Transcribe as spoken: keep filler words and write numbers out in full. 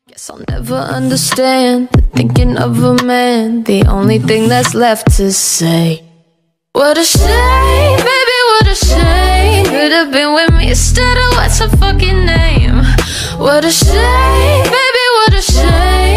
Guess I'll never understand the thinking of a man, the only thing that's left to say. What a shame, baby, what a shame. Could have been with me instead of what's her fucking name. What a shame, baby, what a shame.